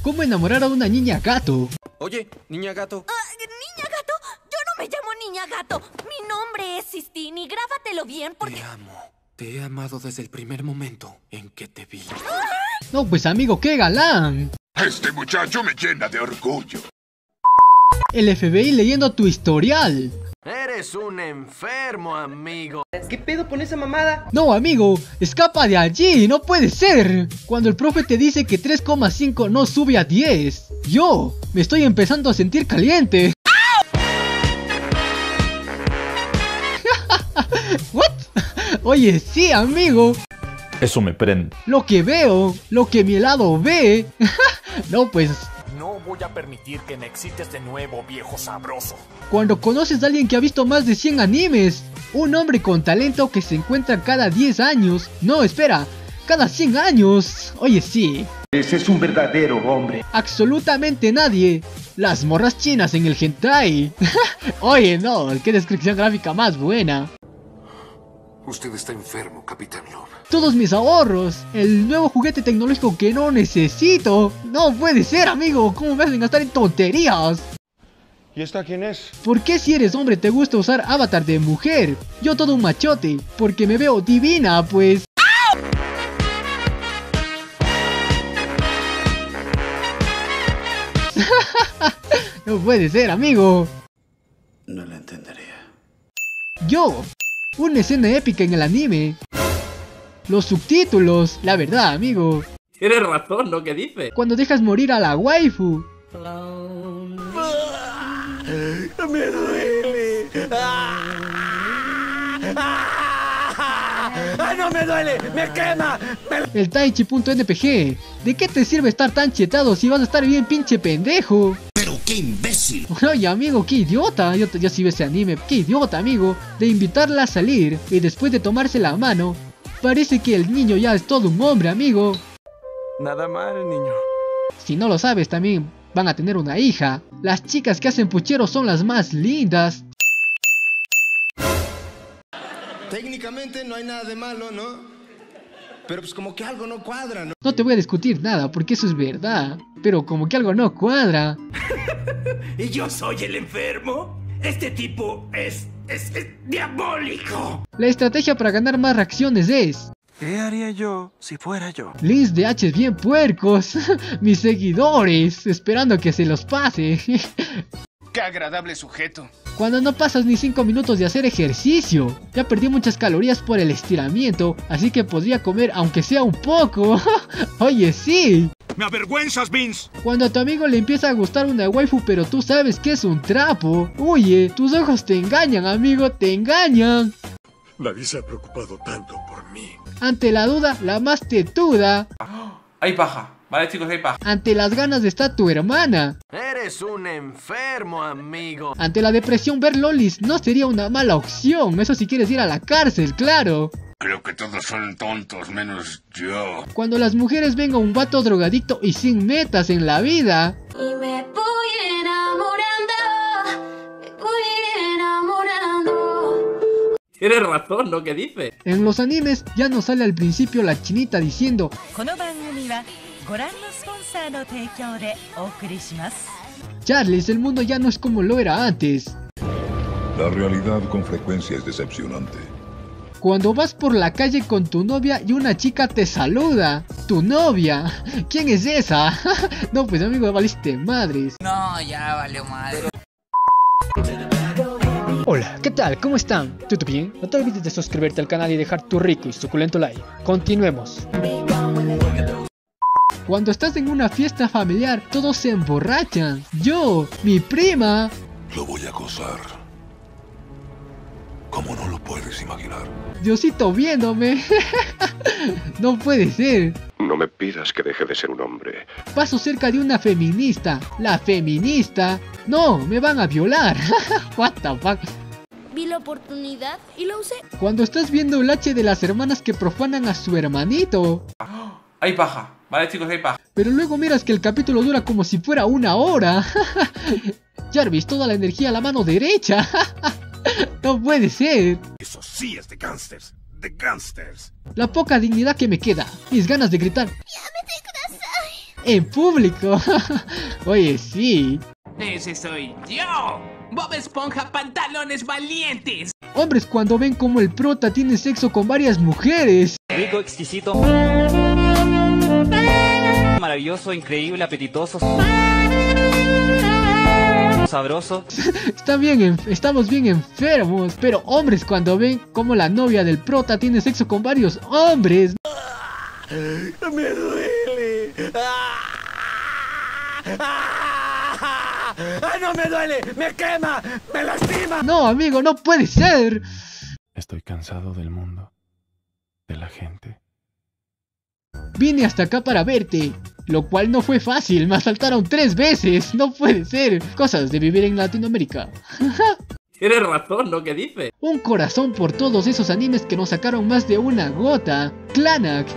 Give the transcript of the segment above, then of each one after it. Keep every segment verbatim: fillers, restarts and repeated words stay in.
¿Cómo enamorar a una niña gato? Oye, niña gato. Uh, ¿Niña gato? Yo no me llamo Niña Gato. Mi nombre es Sistine y grábatelo bien porque... Te amo. Te he amado desde el primer momento en que te vi. No, pues amigo, qué galán. Este muchacho me llena de orgullo. El F B I leyendo tu historial. Eres un enfermo, amigo. ¿Qué pedo con esa mamada? No, amigo, escapa de allí, no puede ser. Cuando el profe te dice que tres coma cinco no sube a diez. Yo me estoy empezando a sentir caliente. ¿What? Oye, sí, amigo. Eso me prende. Lo que veo, lo que mi helado ve. No, pues... No voy a permitir que me excites de nuevo, viejo sabroso. Cuando conoces a alguien que ha visto más de cien animes. Un hombre con talento que se encuentra cada diez años. No, espera, cada cien años. Oye, sí. Ese es un verdadero hombre. Absolutamente nadie. Las morras chinas en el hentai. Oye, no, qué descripción gráfica más buena. Usted está enfermo, Capitán Love. Todos mis ahorros, el nuevo juguete tecnológico que no necesito. No puede ser, amigo, ¿cómo me hacen gastar en tonterías? ¿Y esta quién es? ¿Por qué si eres hombre te gusta usar avatar de mujer? Yo todo un machote, porque me veo divina, pues. No puede ser, amigo. No la entendería. Yo, una escena épica en el anime. Los subtítulos, la verdad, amigo. Tienes razón, ¿no? ¿Qué dice? Cuando dejas morir a la waifu. ¡Me duele! ¡Ah, no me duele! ¡Me quema! Me... El Taichi punto N P G. ¿De qué te sirve estar tan chetado si vas a estar bien pinche pendejo? ¡Pero qué imbécil! Oye, amigo, qué idiota. Yo, yo sí vi ese anime. Qué idiota, amigo. De invitarla a salir y después de tomarse la mano. Parece que el niño ya es todo un hombre, amigo. Nada mal, niño. Si no lo sabes, también van a tener una hija. Las chicas que hacen pucheros son las más lindas. Técnicamente no hay nada de malo, ¿no? Pero pues como que algo no cuadra, ¿no? No te voy a discutir nada, porque eso es verdad. Pero como que algo no cuadra. ¿Y yo soy el enfermo? Este tipo es... es... es diabólico. La estrategia para ganar más reacciones es... ¿Qué haría yo si fuera yo? Links de H bien puercos. Mis seguidores, esperando que se los pase. ¡Qué agradable sujeto! Cuando no pasas ni cinco minutos de hacer ejercicio. Ya perdí muchas calorías por el estiramiento, así que podría comer aunque sea un poco. Oye, sí. ¡Me avergüenzas, Vince! Cuando a tu amigo le empieza a gustar una waifu pero tú sabes que es un trapo. Oye, tus ojos te engañan, amigo, te engañan. Nadie se ha preocupado tanto por mí. Ante la duda, la más tetuda. Hay paja. Vale, chicos, hay paja. Ante las ganas está tu hermana. Eres un enfermo, amigo. Ante la depresión, ver lolis no sería una mala opción. Eso si quieres ir a la cárcel, claro. Creo que todos son tontos, menos yo. Cuando las mujeres ven a un vato drogadicto y sin metas en la vida. Y me voy enamorando, me voy enamorando. Tienes razón, ¿no? ¿Qué dice? En los animes ya no sale al principio la chinita diciendo Charles, el mundo ya no es como lo era antes. La realidad con frecuencia es decepcionante. Cuando vas por la calle con tu novia y una chica te saluda. Tu novia. ¿Quién es esa? No, pues amigo, valiste madres. No, ya valió madre. Hola, ¿qué tal? ¿Cómo están? ¿Todo bien? No te olvides de suscribirte al canal y dejar tu rico y suculento like. Continuemos. Cuando estás en una fiesta familiar, todos se emborrachan. Yo, mi prima. Lo voy a gozar. Como no lo puedes imaginar. Diosito viéndome. No puede ser. No me pidas que deje de ser un hombre. Paso cerca de una feminista. La feminista. No, me van a violar. What the fuck. Vi la oportunidad y la usé. Cuando estás viendo el H de las hermanas que profanan a su hermanito. Hay paja. Vale, chicos, hay paja. Pero luego miras que el capítulo dura como si fuera una hora. Jarvis, toda la energía a la mano derecha. No puede ser. Eso sí es de gangsters. De gangsters. La poca dignidad que me queda. Mis ganas de gritar. En público. Oye, sí. Ese soy yo. Bob Esponja Pantalones Valientes. Hombres cuando ven como el prota tiene sexo con varias mujeres. Rico, exquisito, maravilloso, increíble, apetitoso, sabroso. Está bien, estamos bien enfermos. Pero hombres cuando ven como la novia del prota tiene sexo con varios hombres. Me duele. ¡Ay, no me duele! ¡Me quema! ¡Me lastima! No, amigo, no puede ser. Estoy cansado del mundo, de la gente. Vine hasta acá para verte, lo cual no fue fácil, me asaltaron tres veces. No puede ser. Cosas de vivir en Latinoamérica. Tienes razón, ¿no? ¿Qué dice? Un corazón por todos esos animes que nos sacaron más de una gota. Clannad.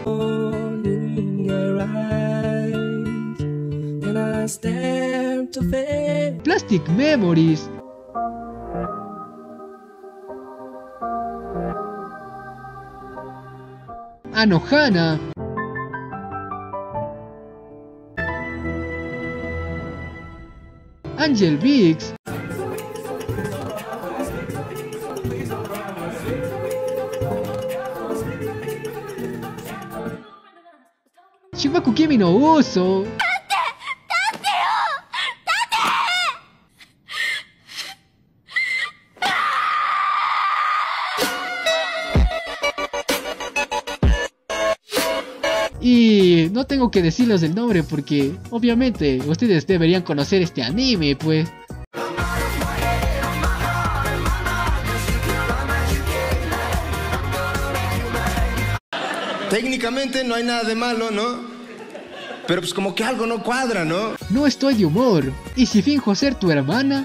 Plastic Memories. Anohana. Angel Beats. Shibaku Kimi no Uso. Y no tengo que decirles el nombre porque obviamente ustedes deberían conocer este anime, pues. Técnicamente no hay nada de malo, ¿no? Pero pues como que algo no cuadra, ¿no? No estoy de humor. ¿Y si finjo ser tu hermana?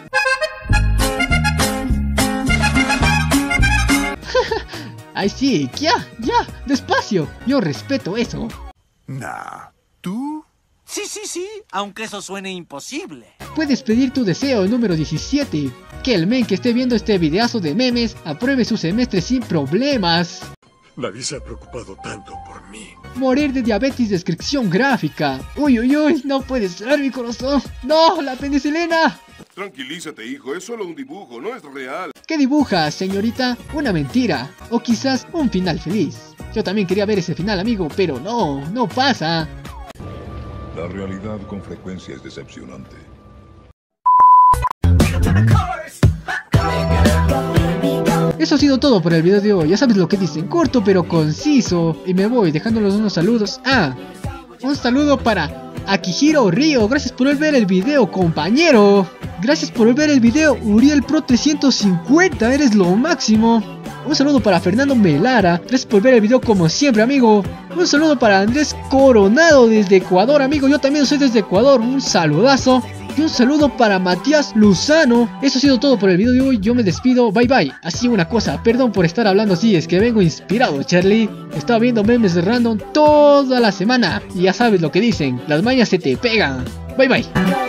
Ay sí, ya, ya, despacio. Yo respeto eso. Nah, ¿tú? Sí, sí, sí, aunque eso suene imposible. Puedes pedir tu deseo número diecisiete. Que el men que esté viendo este videazo de memes apruebe su semestre sin problemas. Nadie se ha preocupado tanto por mí. Morir de diabetes de descripción gráfica. Uy, uy, uy, no puede ser mi corazón. No, la penicilina. Tranquilízate, hijo, es solo un dibujo, no es real. ¿Qué dibuja, señorita? Una mentira. O quizás un final feliz. Yo también quería ver ese final, amigo, pero no, no pasa. La realidad con frecuencia es decepcionante. Eso ha sido todo por el video de hoy. Ya sabes lo que dicen, corto pero conciso. Y me voy dejándolos unos saludos. Ah, un saludo para Akihiro Río. Gracias por ver el video, compañero. Gracias por ver el video, Uriel Pro trescientos cincuenta. Eres lo máximo. Un saludo para Fernando Melara. Gracias por ver el video como siempre, amigo. Un saludo para Andrés Coronado desde Ecuador, amigo. Yo también soy desde Ecuador. Un saludazo. Y un saludo para Matías Luzano. Eso ha sido todo por el video de hoy. Yo me despido. Bye bye. Así una cosa. Perdón por estar hablando así. Es que vengo inspirado, Charlie. Estaba viendo memes de random toda la semana. Y ya sabes lo que dicen. Las mañas se te pegan. Bye bye.